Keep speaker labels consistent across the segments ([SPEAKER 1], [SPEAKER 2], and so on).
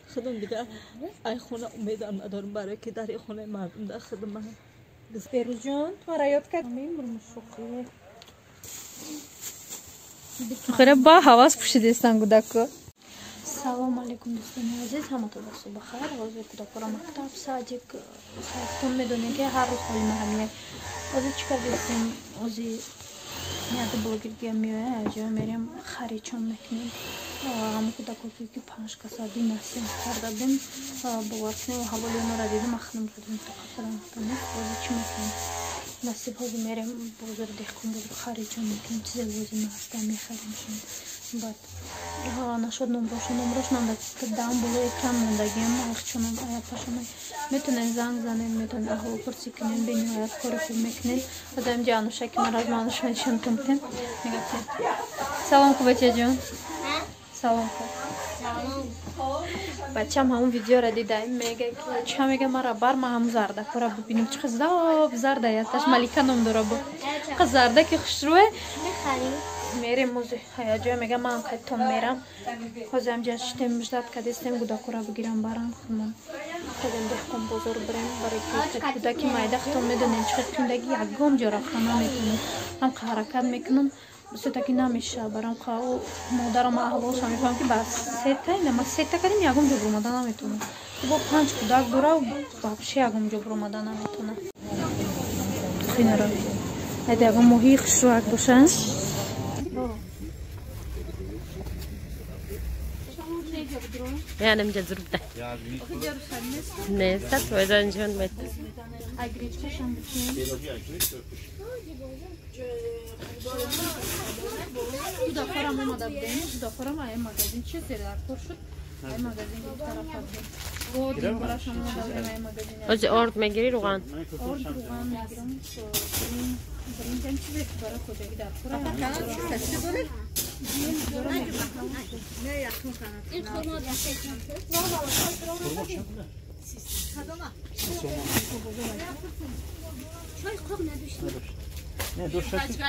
[SPEAKER 1] خودم دیگه ای خونه امیدم ندارم برای که در این خونه مردم در خدمت.
[SPEAKER 2] بیروز جان تو را یاد کرد میمونم شوخی. خیلی با حواس پوشیده استن گودکو. سلام علیکم دوستان عزیز، همتون صبح بخیر. روز کودکو را مکتب ساعتی خودتون میدونید که هر روز حال همینه. روزی چیکار داشتیم؟ روزی میاد بلوگرگی میاد. اجازه میریم خرید چون میکنیم. همون کودکو که 5 کاسادی نسیم کردیم. با واسه حوالی اون را دیدم اخنم کردیم تا خودم کنیم. روزی چی میکنیم؟ نسیم هایی میریم بازار دکون بود خرید چون میکنیم. چیزی روزی ناستا میخریم شون. بعد نشد نمروش نمده که دام بلو اکران موندگیم اخچونم آیا پاشونم میتونین زنگ زنین میتونین احوال پرسی کنین بینیم آیا کاری خوب میکنین و دایم جانوشه که من از مانوش میشون کنتیم میگه سلام خوب بچه جون سلام خوب بچه هم همون ویدیو را دیدیم میگه که چه میگه مرا بر ما هم زرده کورا ببینیم چه خزداب زرده یادش ملیکا نم داره با خزرده که خوش روه میریم موزه هیجان میگه من خودم میرم خودم جاشتم مجدد کردیم گودکورا بگیرم برام خودم دختم بزرگ بریم برای که کودکی مایده خودم میدونین چه کودکی یکم جرا خانه میکنم هم حرکت میکنم بس تا که نمیشه برام خواهو مادرم احوالش میفهم که بس سه نه ما سه تا کردیم یکم جبر اومدن نمیتونه با 5 کودک داره و بابشه یکم جبر اومدن نمیتونه خیلی را هدی یکم محیط شروع باشه
[SPEAKER 3] Yani mi cazırıpta? Neyse, soydan can met.
[SPEAKER 2] Bu da param olmadı benim, bu da param ay magazin çizeler koşut. Ay magazin bu tarafa. O din bulaşan da ay magazin.
[SPEAKER 3] Ozi ord megiri rugan.
[SPEAKER 2] Ord rugan megirim. Birinden çizer bara koca gider. Ne yakın kanat? İlk konu Çay koy ne düştü? Ne dur şaşır.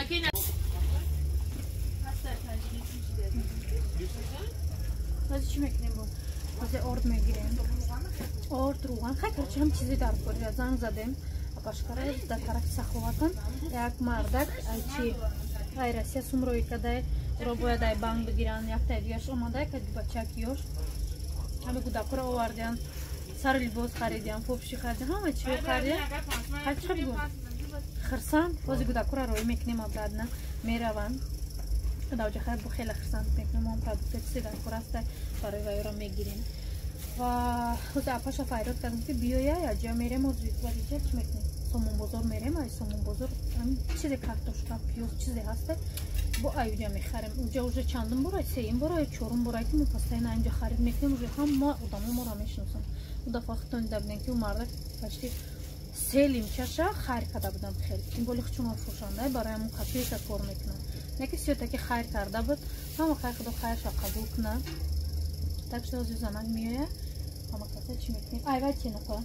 [SPEAKER 2] Nasıl çimek ne bu? Nasıl ord megirem? Ord rugan. Hakikaten çam çizi dar koyuyor. Zang zadım. Başkara da taraf saxovatan. Yak mardak ayçi. Ayrıca sumroyu kadar roboya da bank begiran yakta ediyor. Ama da kad bachak yiyor. Abi gudakura ovardiyan. Sarı libos xaridiyan, popşi xaridiyan. Hamma çiğ xaridiyan. Kaç bu? Xırsan. Bazı gudakura roy meknim abladna. Meravan. Davca xar bu xela xırsan meknim am produktsi da kurasta barı vayora megirin. Va xuda apaşa fayrot kadın ki biyoya ya jamerem o zütvarıca çmeknim. Somon bozor merem ay somon bozor. Çiğ kartoşka piyos çiğ hasta. Bu ayuca میخرم اونجا уже چندم برای سیم برای چهارم برای که مفصل اینجا خرید میکنیم уже هم ما آدمو ما را میشناسم و دفعه خودتون دبنن که اون مرد پشتی سیلیم چشه خیر کرده بودم خیلی این بولی خچون فروشنده برای همون کافی که کار میکنن نه که سیاته که خیر کرده بود هم خیر خدا خیرش قبول کنه так что از زمان میایه هم کافی چی میکنیم ایوای چی نکن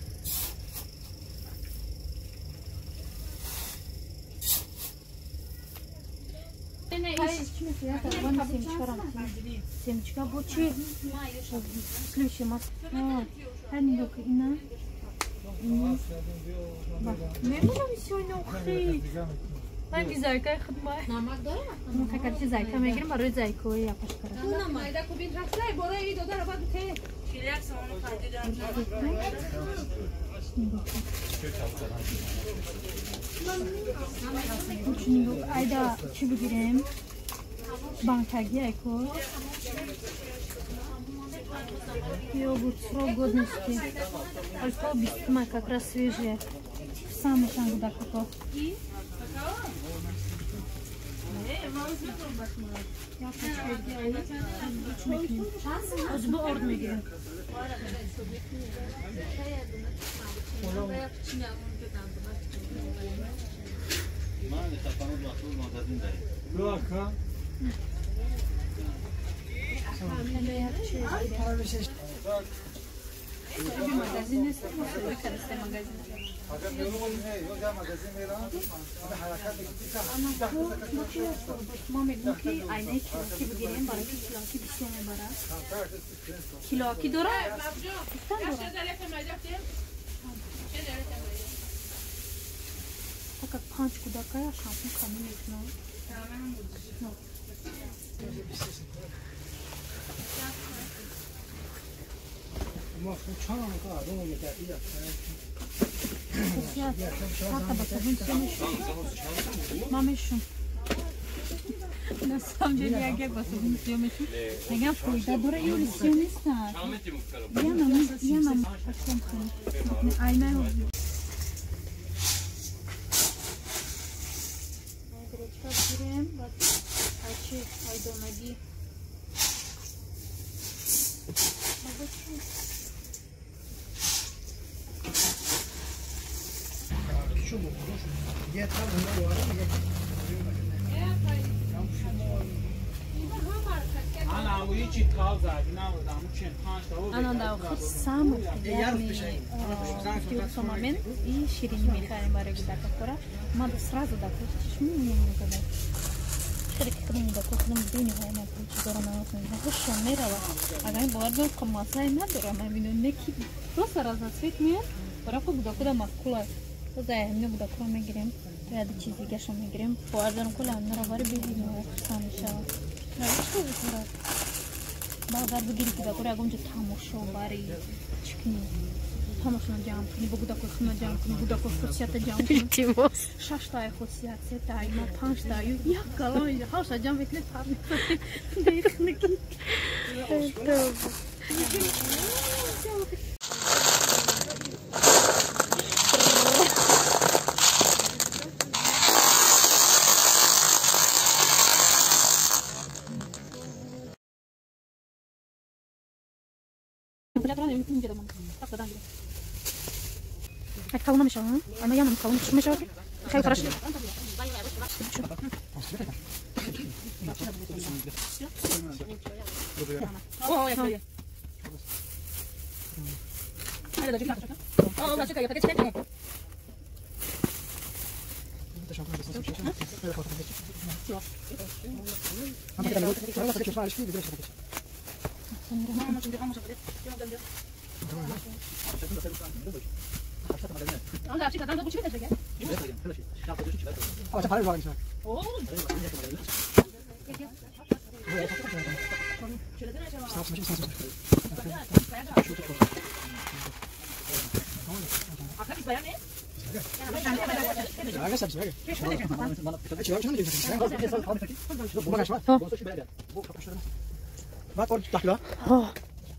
[SPEAKER 2] Семечка, бучи. Ключи мас. Hani yok inan. Bak. Ne bu сегодня ухи. Hangi zayka khidma? Namak dora? Namak karchi zayka megirim baroy zayko yapash kara. Namayda kubin rakhtai bora ei doda rabad the. Shiriyak samano khadidan. Şimdi ayda çi bigirem. Bankagi ayko. Йогурт срок годности. Альфа бискма как раз свежие. Самый там туда какой. Özbü ord megirim. صاحب مغازین است و صاحب کلیسه مغازین است. ما میگیم که عینه کلاکی بگیریم برای که کلاکی بسیار میبره. کلاکی داره؟ فقط 5 کودکای شامپون کمی میکنم.
[SPEAKER 4] ما چند تا آدم می‌گردیم.
[SPEAKER 2] مامشون نسام جدی اگه واسه اون سیامشون میگم فایده داره یا ریسیو نیستن یا نم اصلا خیلی عینه هوزی گرچکا بگیریم با هرچی هایدومگی بابا چون أنا داخل سام يعني في الصومالين يشيرين ميخاني مارك داك الكرة ما بسراز داك شو من كذا شركة كلام داك كلام بديني هاي ما كنت دورنا مثلا هوش شميرة أنا بقول لكم ما صاير ندور ما بينو نكى بس راز سويت مين برافو بدك كده ماكولة زي هم نبغى كلام ميجريم هذا شيء كاش ميجريم فوارزان كلها نرى غريب بيجينا خان شاء لا شو بصراحة باور بگیری که دکتر اگه اونجا تماشا باری چکنی تماشا جام کنی بگو دکتر خونه جام کنی بگو دکتر خصوصیت جام کنی 6 تا خصوصیت 3 تا ما 5 تا یک کلام اینجا هاش جام بکنی تابی دیخ نکی هتكونه مش اهو انا ياما مكونه مش اهو خلي فرش اه يا اخويا هذا ده جبنا اه لا شكا يا باكيت تاني لا شكا ده بوشي ده
[SPEAKER 4] اه تعال روح انت ما تقول تحت لا
[SPEAKER 2] اه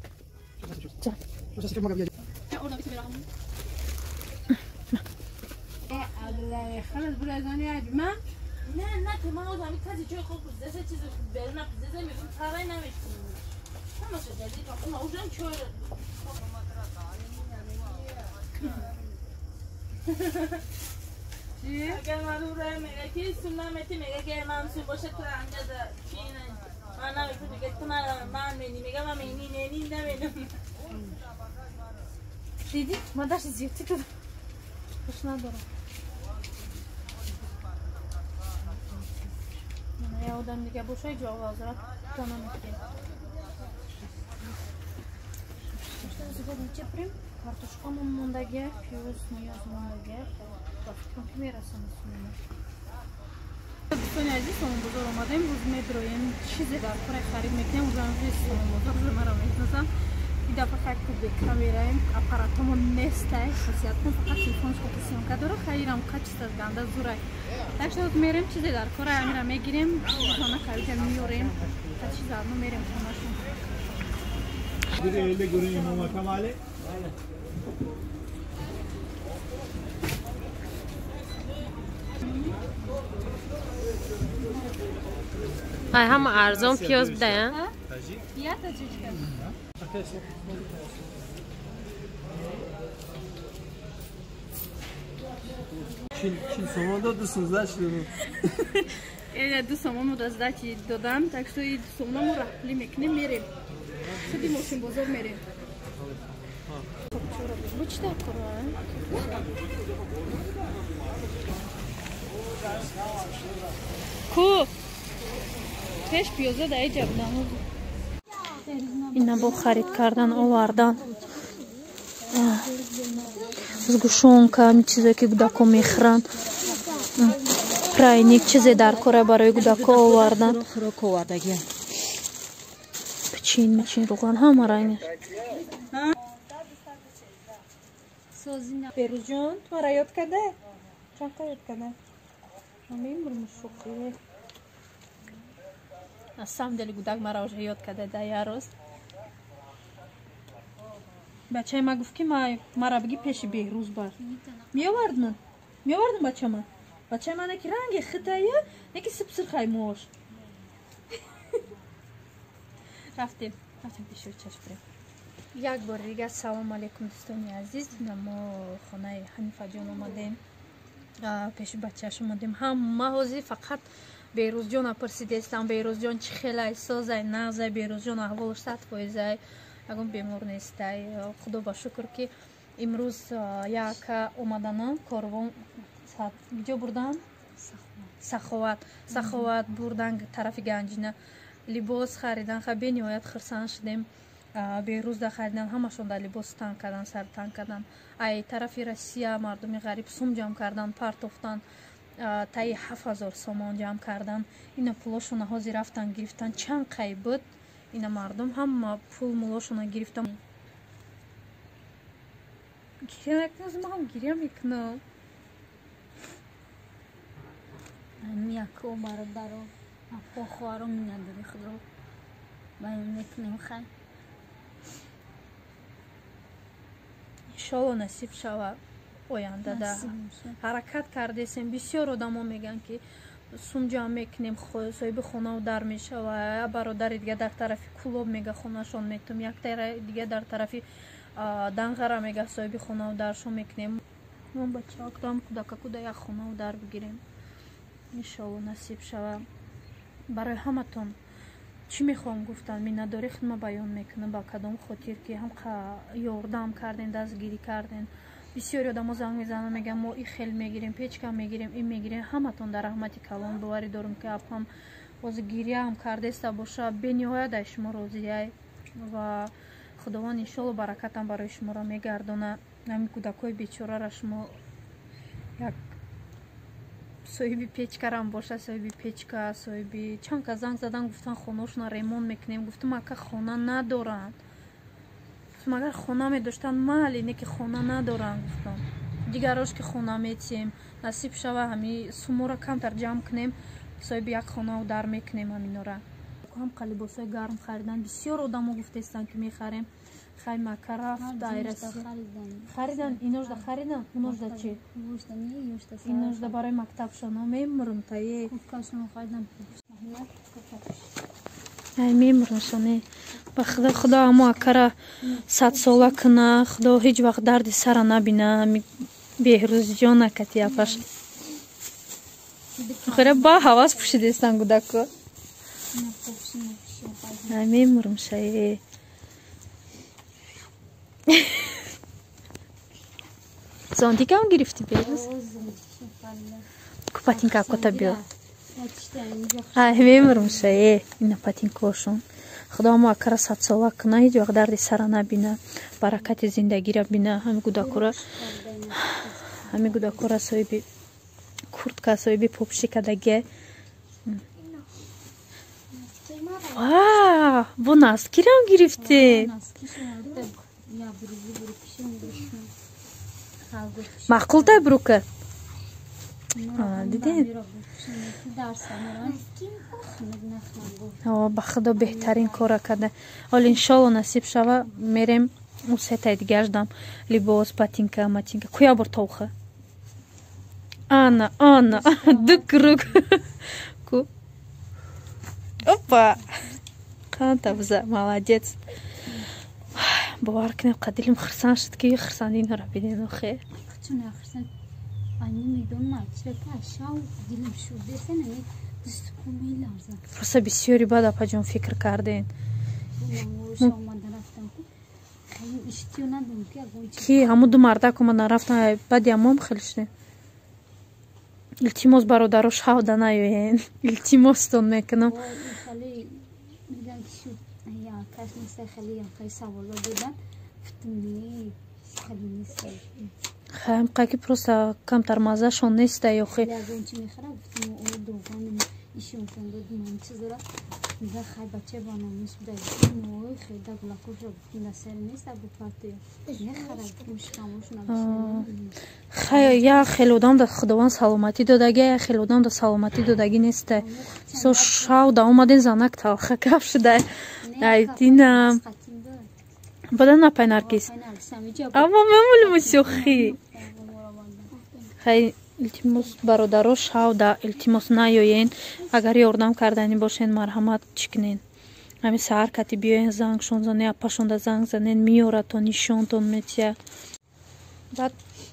[SPEAKER 2] خلاص برازانی عجمه
[SPEAKER 1] نه نه که من آدمی کسی جای خوب بزده چیز برنه بزده میگم تره نمیشتیم همشه جدید اون اوزن چوره اگر من رو رای میگه که سنمتی میگه که منصور باشه تو انجا ده چینه من نمیگه میگه تو من مینی میگه من مینی نینی نمینم
[SPEAKER 2] دیدی؟ من داشت زیادی کدم خوش ندارم من یه آدم دیگه باشه جا وازرات کنم میکنم زیادی چه بریم؟ کارتوشکامون موندگه پیوز نیاز موندگه بافتیم که میرسم سونیم دوستان عزیز همون بزار آمده امروز میدرویم چیزی در کار خرید میکنیم و زنجوی سونیم بزار رو مرا میکنم این دفعه خیلی خوب بکامیریم اپاراتمون نیسته خاصیت کن فقط تلفنش که سیمکا داره خیلی هم کچست از گنده زوره داشت میریم چیزی در کار امیره میگیریم خانه کاریتر میوریم تا چیز آنو میریم خانهشون
[SPEAKER 4] دیگه ایله گروه امام کماله
[SPEAKER 3] های هم ارزان پیاز بدهن
[SPEAKER 2] یا تا چیز کنم
[SPEAKER 4] Çin somanda da sızlaştı.
[SPEAKER 2] Evet, du somamı da zdaki dodam, tak što i somamı rahli mekne merim. Sadi mošim bozor merim. Bu çita Kur'an. Ku. Peş piyoza da ecabdan. İna bu xaridkardan olardan. Сгущенка, чизеки гудако мехран. Прайник чизе дар кора барои гудако овардан. Пичин руган ҳама ранги. Беружон, твара ёд каде? Чанта ёд каде? Мемурмуш шуқи. На самом деле гудак мара уже ёд каде да ярос. Бачаи ма гуфт ки мара биги пеши Беҳрӯз бар. Меовардман бачама. Бачаи ма неки ранги хитая, неки сипсирхай мош. Рафтем пеши чашбрем. Як бор дига салом алейкум дӯстони азиз. Мо хонаи Ҳанифаҷон омадем. Пеши бачааш омадем. Ҳама ҳозир фақат Беҳрӯзҷон апурсидестам. Беҳрӯзҷон чӣ хелай созай, нағзай, Беҳрӯзҷон аҳволаш 100%. Агон бемор нестай. Худо ба шукр ки имрӯз як омаданам корвон ҷо бурдан саховат бурдан тарафи Ганҷина либос харидан. Бениҳоят хирсан шудем. Беҳрӯз да харидан, ҳамашон да либос тан кардан, сар тан кардан. Ай тарафи Россия мардуми ғариб сум ҷамъ кардан, партофтан таи 7000 сомон ҷамъ кардан. Ина пулошона ҳозир рафтан гирифтан. Чанд қай буд ина мардум ҳама пул мулошона гирифтам. Гиря мекунам, ҳам гиря мекунам.
[SPEAKER 5] Яко бародаро, апо хоҳарам надори худро баён мекунем хай.
[SPEAKER 2] Иншолло насиб шава ояндада. Ҳаракат кардесем. Бисёр одамо мегӯянд ки сум ҷамъ мекунем, соҳиби хонаву дар мешава. Бародари дига дар тарафи Кулоб мега хонашон метум, як дига дар тарафи Данғара мега соҳиби хонаву даршон мекунем. Мон бачаҳо кудам кудакакуда як хонаву дар бигирем. Иншолло насиб шава. Барои ҳаматон чӣ мехоҳам гуфтан, миннатдорӣ худма баён мекунам ба кадом хотир ки ҳамқа ёрдам карден, дастгирӣ карден. бисёри одамо занг мезананд мегӯянд мо ин хел мегирем, печка мегирем, ин мегирем. Ҳаматон дар раҳмати калон боварӣ дорам ки апам ҳозир гирьяам кардеста боша бениҳоят ай шумо розиай ва худованд иншолло баракатам барои шуморо мегардона. ҳамин кӯдакҳои бечораро шумо як соҳиби печкарам боша, соҳиби печка, соҳиби чанка занг задан гуфтан хонашона ремонт мекунем. Гуфтам ака хона надоранд. Агар хона медоштанд маҳале не ки хона надоранд. Гуфтам дигарош ки хона метием, насиб шава ҳами сумора камтар ҷамъ кунем, соҳиби як хонаву дар мекунем ҳаминора. ҳамқа либосҳои гарм харидан. бисёр одамо гуфтестанд ки мехарем. хай мака рафт айраси харидан. иношда харидан, уношда чи иношда барои мактабшона мемурм тае ай мемурмшоне. ба худо амо акара 100 сола куна, худо ҳеҷ вақт дарди сара набина. Беҳрӯзҷон акати апаш хӯра ба ҳавас пӯшидестан гудако. ай мемурмшае зонтикам гирифти Беҳрӯз? Ку патинка кота биё. Ай мемурмшае ина патинкошон. худо мо акара 100 сола куна, ҳеҷ вақт дарди сара набина, баракати зиндагиро бина. ҳами гудакора соҳиби куртка, соҳиби попшика даге. Вау, бо носкирам гирифте. маъқултай брука. Дидем? ба худо беҳтарин кора када. ҳол иншолло насиб шава мерем усетаи дигаашдам либос, патинка, матинка. куя бор тавха ана дукрук ку опа қантабза молодец. бовар кунем қадилим хирсан шуд ки хирсандинро бидем. охе просто бисёри бад апаҷон фикр карден.
[SPEAKER 5] ишитию надум ки агои чи
[SPEAKER 2] ки ҳамун ду мардак омадан рафтан баъди амом хеле шудем. илтимос бародаро шавда наёен. илтимостон мекунам.
[SPEAKER 5] خلي میگم شو یا کاش نیست خیلی یا خیلی سوال بودن فتنی خیلی نیست
[SPEAKER 2] خیلی قاکی просто камтар мазашон неста ё хе.
[SPEAKER 5] یا اون چی میخرم فتنی او دوگان ایشون کن بود من چیزا میگه خیلی بچه بانم نیست بود نوعی خیلی دگلا کوش فتنی سر نیست ابو پاتیو میخرم مشکاموش نمیشه
[SPEAKER 2] خیلی یا خیلی آدم دا خداوند سلامتی دادگی یا خیلی آدم دا سلامتی دادگی نیسته. سو شاودا اومدن زنک تلخه کف شده. ای دینم. بدن نپای نرگس. اما معمول مسیحی. خیلی التماس برادرها شاودا التماس نیاین. اگر یاردم کردنی باشین مرحمت چکنین. همین سر کتی بیاین زنگ شون زنی اپاشون دا زنگ زنین میارتون نشون تون میتیه. بعد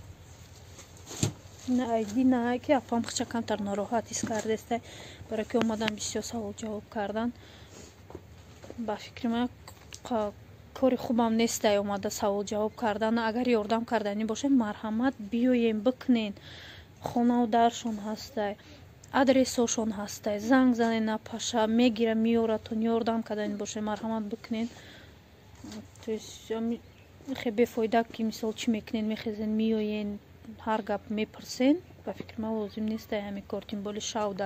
[SPEAKER 2] نه دینا که اپام خچه کمتر ناراحت است کرده است برای که اومدن بسیار سوال جواب کردن. با فکر من کاری خوبم نیست اومده سوال جواب کردن. اگر یاردم کردنی باشه مرحمت بیاین بکنین. خونه و درشون هسته آدرسشون هسته زنگ زنین اپاشا میگیره میارتون یاردم کردنی باشه مرحمت بکنین. تو خیلی بفایده که مثال چی میکنین میخیزین میاین هر گپ میپرسین. با فکر من لازم نیست همین کارتین بالی شاوده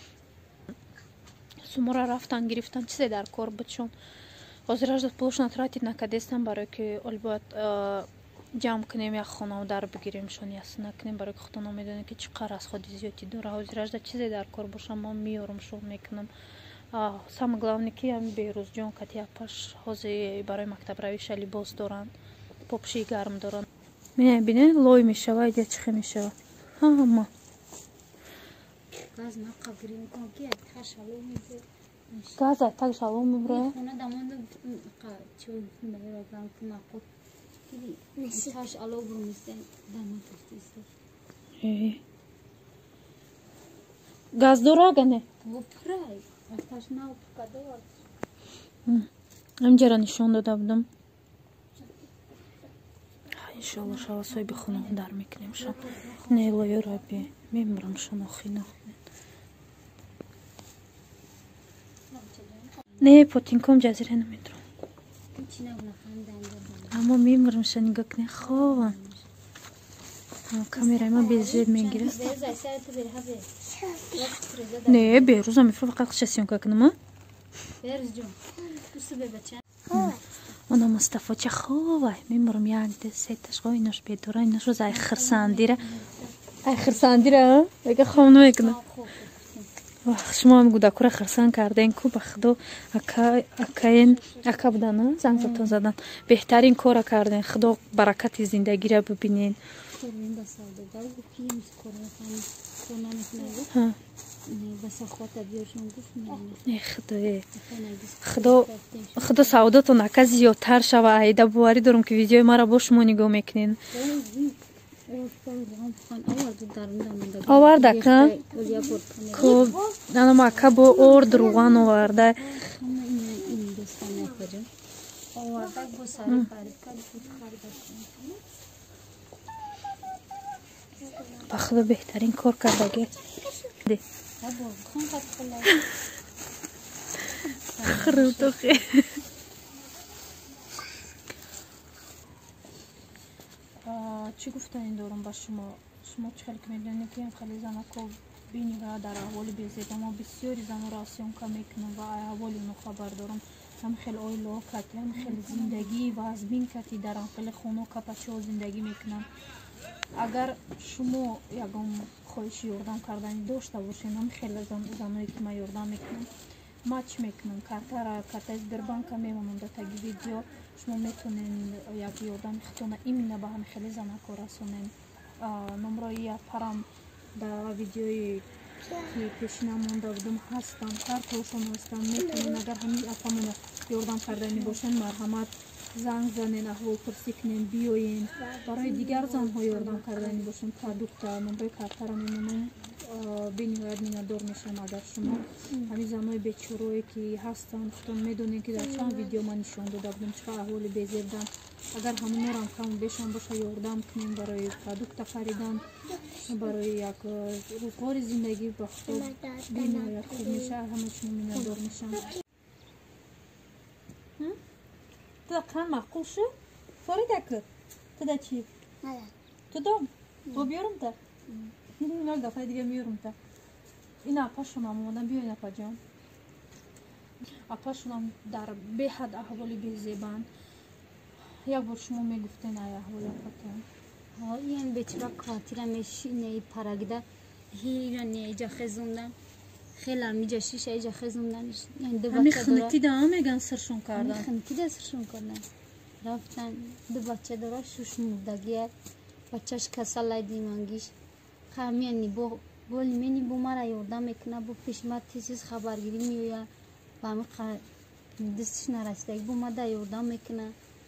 [SPEAKER 2] سومورا رفتن گرفتن چیزی در کار بچون حاضرش داد پولش نتراتید نکدستن برای که البته جمع کنیم یا خانه در بگیریم شون یا نکنیم برای که خودتون میدونید که چقدر از خودی زیادی داره. حاضرش داد چیزی در کار باشم من میارم شون میکنم. سام главное که هم بیروز جون کتی اپاش حاضر برای مکتب رویش لباس دارن پاپشی گرم دارن. میبینه لای میشود یا چخه میشود اما
[SPEAKER 5] گاز نقابری میکنم که اتخار شلو میده
[SPEAKER 2] گاز اتخار شلو میبره
[SPEAKER 5] خونه دامانده چون میبره گام که نقود اتخار شلو برمیسته دامانده تفتیسته
[SPEAKER 2] گاز داره گنه
[SPEAKER 5] و پرای اتخارش ناو پکاده
[SPEAKER 2] امجرا نشون داده بودم. انشالله شما صاحب خونه در میکنیم شما نیلای رابی میمرم شما خیلی نه پوتین کم جزیره نمیدرم اما میمرم شما نگاه کنی خواه کامیرای ما بیزید میگیره نه بیروز هم میفرم فقط خشسیون که کنم
[SPEAKER 5] بیروز جون بسو ببچه
[SPEAKER 2] انا مصطفی چه خوبه میمرم یک دستش خواه ایناش بیداره ایناش روز ای خرسندیره اگه خواه نمیکنه شما هم گوده کره خرسند کرده این کو بخدو اکا بودن زنگ زدتون زدن بهترین کار کردین خدا برکت زندگی را ببینین. خدا سعادتون اکا زیادتر شوه. ایده بواری دارم که ویدیوی مرا با شما نگاه میکنین. آورده که نانم اکا با ارد روغن آورده با خدا بهترین کار کرده خرم تو خیلی چی گفتن دارم با شما چه خیلی که میدونید که هم خیلی زنکو بینی و در احوالی بیزید اما بسیاری زن راسیون که میکنم و احوالی اونو خبر دارم هم خیلی آیلا کتی هم خیلی زندگی و از بین کتی در خیلی خونو کپچه و زندگی میکنم. اگر شما یکم خواهش یاردم کردنی داشته باشین هم خیلی زنایی که ما یاردم میکنم ماچ میکنم کارت از بربانک میمونم در تاگی ویدیو شما میتونین یک یاردم خطونه ایمینه با هم خیلی زنک رسونین. نمرایی پرم در ویدیوی که پیش نمونده بودم هستم کارتوشون هستم میتونین اگر همین اپامونه ёрдам карда мебошанд марҳамат занг занен аҳволпурсӣ кунем биёен барои дигар занҳо ёрдам карда мебошанд продукта номрои картара мемонам бениҳоят миннатдор мешавам агар шумо ҳамин занҳои бечорое ки ҳастанд худтон медонед ки дар чанд видео ман нишон дода будам чӣ қадр аҳволи безебдан агар ҳамонорам каму бешам боша ёрдам кунем барои продукта харидан барои як рӯзгори зиндагӣ ба худо бениҳоят хуб мешавад ҳамаи шумо миннатдор мешавам туда кран маъқул шуд форидаку туда чӣ тудом бо биёрумта як дафъаи дига миёрумта ин апашонам омадам биёин апаҷон апашонам дар беҳад аҳволи безебанд як бор шумо мегуфтен ай аҳволи апатон
[SPEAKER 5] ин бечора квартира мешинеи парагида ҳира неҷа хезундан хела миҷа шиша иҷа хезундан
[SPEAKER 2] ҳами хинкида меган сиршон кардан
[SPEAKER 5] хинкида сиршон кардан рафтан ду бача дора шуш мурдагия бачаш касалай димангиш хамияни боли мени бо мара ёрдам мекуна бо пешима тез хабаргирӣ меоя ба ҳами дистиш нарасидаги бо мада ёрдам мекуна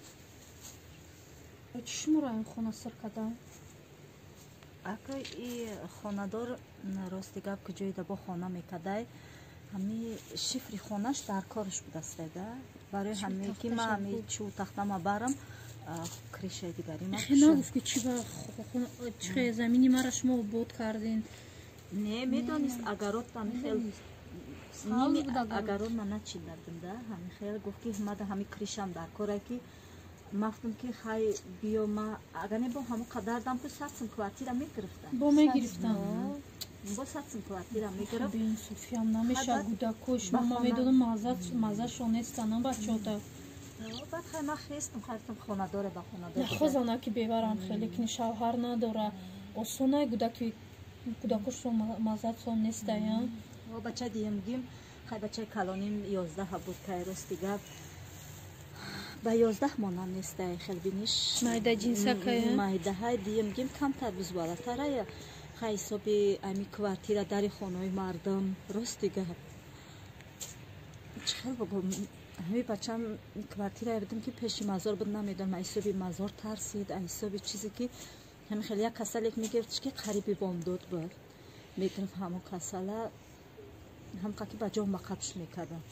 [SPEAKER 2] чӣ шуморо ин хона сир кардам
[SPEAKER 6] ака и хонадор рости гап ки ҷоида бо хона мекадай ҳами шифри хонаш дар кориш будастеда барои ҳаме ки ма ҳами чӯ тахтама барам кришаи дигари
[SPEAKER 2] нагуфт ки чӣ замини мара шумо обод кардин
[SPEAKER 6] не медонист агарот ҳами хел ними агарот ма начиндадимда ҳами хел гуфт ки мада ҳами кришам дар кора ки мафтум ки хай биё ма агар не бо ҳамон қадар дам ку 100 сум квартира мегирифтам
[SPEAKER 2] бо мегирифтам
[SPEAKER 6] бо 100 сум квартира мегирифт
[SPEAKER 2] беинсофиам намеша гудакош мама медонам мазашон нестанам бачота
[SPEAKER 6] баъд хай ма хестам хайтам хонадоре ба хонадор
[SPEAKER 2] хозана ки бебарам хеле кини шавҳар надора осонай гудаки гудакошон мазатсон нестаян
[SPEAKER 6] бача диемгим хай бачаи калоним 11 буд кай рости гап ба 11 монам нестай хел биниш
[SPEAKER 2] майда ҷинсакая
[SPEAKER 6] майдаҳай диемгим камтар бузбалатарая хай ҳисоби ами квартира дари хонаи мардам рости гап чихел богом ҳами бачам квартира будем ки пеши мазор буд намедонам ҳисоби мазор тарсид ҳисоби чизе ки ҳами хел як касалек мегирифтш ки қариби бомдод буд мегирифт ҳамон касала ҳамқа ки ба ҷон ба қабш мекардам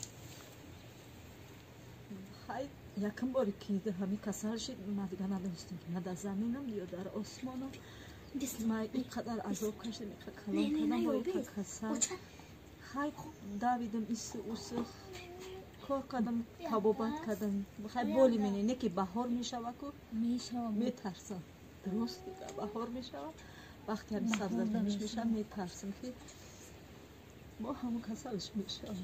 [SPEAKER 6] хай якм бори ки ҳами касал шид ма дига надонистам ки ма дар заминам ё дар осмонам ма ин қадар азоб кашидам ин қадар калон кардам бо ин касал хай давидам ису усу кор кардам табобат кардам хай боли мене не ки баҳор мешава ку метарсам дуруст баҳор мешава вақте ҳами сабзатамиш мешава метарсам ки мо ҳамон касалш мешавам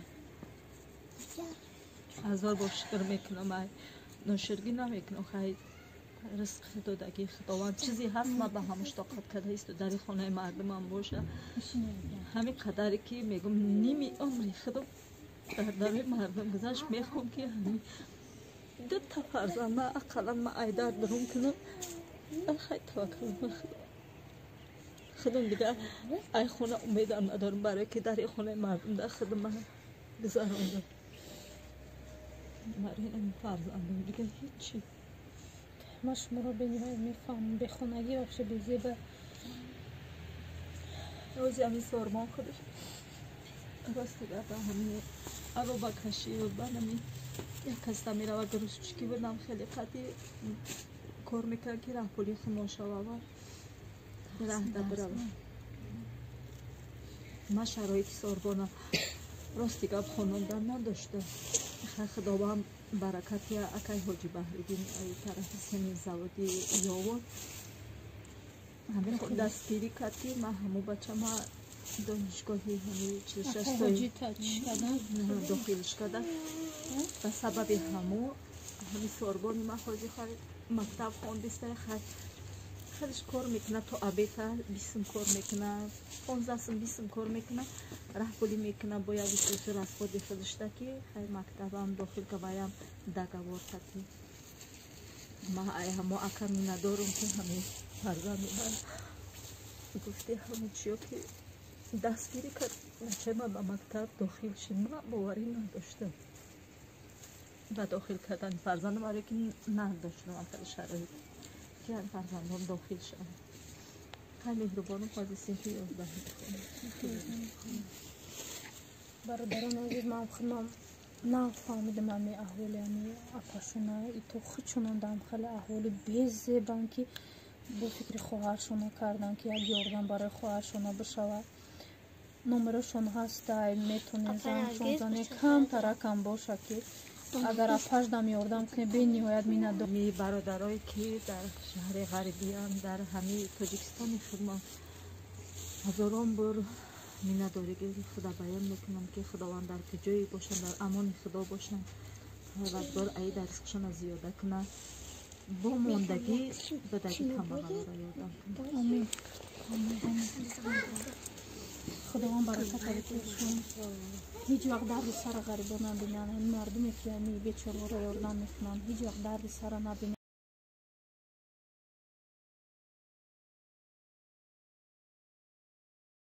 [SPEAKER 6] ҳазор бор шукр мекунам ай ноширгӣ намекунам хай ризқ додаги худованд чизе ҳаст ма ба ҳамош тоқат карда исту дари хонаи мардумам боша ҳамин қадаре ки мегум ними умри худо дар дари мардум гузашт мехоҳам ки ҳамин дута фарзанд ма ақаллан ма айдар дурум кунам хай таваккал ба худо худом дига ай хона умедам надорам барое ки дари хонаи мардум дар худу ма гузарондам марин фарзандам дига ҳечи
[SPEAKER 2] ма шуморо бениҳоят мефаҳмам бехонагӣ вообще безеба
[SPEAKER 6] рӯзи ҳамин сормон худаш рости гапа ҳамин ароба кашӣ бад ҳамин як каста мерава грузчикӣ будам хеле қати кор мекард ки раҳпули хуношавава раҳда биравам ма шароити сорбона рости гап хонондан надоштам хай худованд баракати акай ҳоҷи баҳридин тарафи семин заводи ёвон ҳамин дастгирӣ кард ки ма ҳамон бачама донишгоҳи дохилиш кардам ба сабаби ҳамон ҳамин сорбони ма ҳоҷи хай мактаб хондиста хай хелиш кор мекуна то абета 20 кор мекуна 15 сум 20 кор мекуна раҳпулӣ мекуна бо як исусу расходи худишта ки хай мактабам дохил каваям договор кати ма ай ҳамо ака миннатдорум ки ҳамин фарзанди ман гуфти ҳамон чиё ки дастгирӣ кард бачаи ман ба мактаб дохил шид ма боварӣ надоштам به داخل کردن فرزندم برای که نداشتم اول شرایط که فرزندم داخل شدن خیلی مهربانم قاضی صحی 11
[SPEAKER 2] برادران عزیز من خودم نفهمیدم امی احوال امی اپاشونا ایتو خودشون دام خیلی احوال بیزبان که با فکر خواهرشون کردن که یک یاردن برای خواهرشون بشود نمرشون هست میتونه زنشون زنه کم ترکم باشه که اگر اپاش دام یاردن کنه به نهایت می نداره
[SPEAKER 6] می برادرایی که در شهر غربیان در همه تاجیکستان شما هزاران بار میندارگی خدا بیان میکنم که خداوند در کجایی باشن در امان خدا باشن پروردگار ای در رزقشان زیاده کنه با موندگی بدگی کمبغل را یادم کنه
[SPEAKER 2] آمین خداوند برکت بهشون هیچ وقت درد سر غریبا نبینن این مردمی که می بیچاره را یاردن میکنن هیچ وقت درد سر نبینن